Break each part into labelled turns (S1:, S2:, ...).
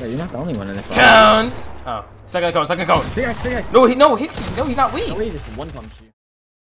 S1: Hey, you're not the only one in this.
S2: Counts. Oh, second cone, second cone. No, he's not weak.
S1: No, he just one punch you.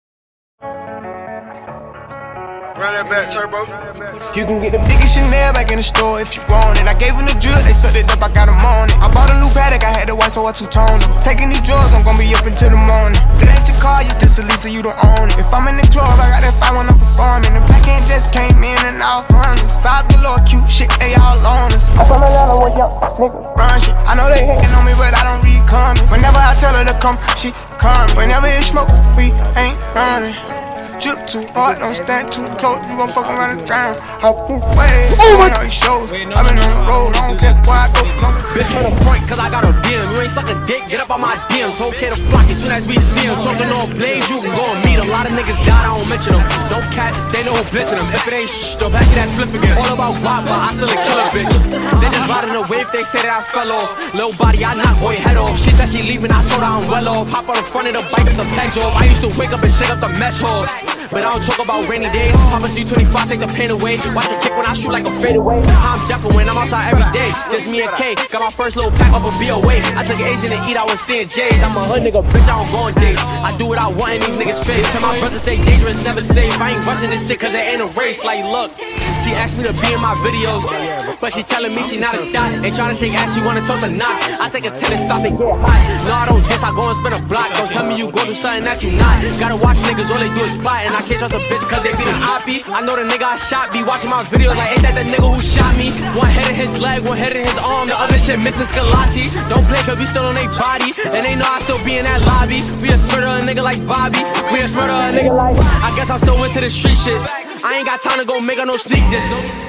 S3: Run that back, Turbo.
S4: You can get the biggest Chanel back in the store if you want it. I gave them the drill, they sucked it up, I got them on it. I bought a new Patek, I had the white, so I two-toned it. Taking these drugs, I'm gonna be up until the morning. That ain't your car, you just a Lisa, you don't own it. If I'm in the club, I got that 5 when I'm performing. The back end just came in and all hundreds. Fives galore, cute shit, they all on us. I'm from Atlanta, what young nigga run shit. I know they hating on me, but I don't read comments. Whenever I tell her to come, she come. Whenever it's smoke, we ain't running. Drip too hard, don't stand too close, you gon' fuck around and drown. Hop away, all these shows. I been on the road, I don't care where I go.
S5: Bitch tryna front cause I got a DM. You ain't suckin' dick, get up on my DM. Told K to flock as soon as we see him. Talking on blaze, you can go and meet him. A lot of niggas died, I don't mention them. Don't catch, they know who blitzing them. If it ain't don't back to that flip again. All about guap, but I still a killer bitch. They just riding the wave, they say that I fell off. Little body, I knock boy head off. She said she leaving, I told her I'm well off. Hop on the front of the bike, up the pegs off. I used to wake up and shake up the mess hall. But I don't talk about rainy days. Pop a 325, take the pain away. Watch it kick when I shoot like a fadeaway. I'm definitely when I'm outside every day. Just me and K. Got my first little pack off a BOA. I took an Asian to eat, I was seeing J's. I'm a hood nigga, bitch, I don't go on dates. I do what I want in these niggas' face. Tell my brothers stay dangerous, never safe. I ain't rushing this shit cause it ain't a race. Like, look, she asked me to be in my videos, but she telling me she not a dot. Ain't trying to shake ass, she wanna talk the knots. I take a tennis, stop and get hot. No, I don't diss, I go and spin a block. Don't tell me you go do something that you not. Gotta watch niggas, all they do is plot. And I can't trust a bitch cause they be the oppie. I know the nigga I shot be watching my videos like, ain't that the nigga who shot me? One head in his leg, one head in his arm, the other shit Mr. Scalati. Don't play cause we still on they body, and they know I still be in that lobby. We a murder a nigga like Bobby, we a murder a nigga like I guess I'm still into the street shit. I ain't got time to go make her no sneak this.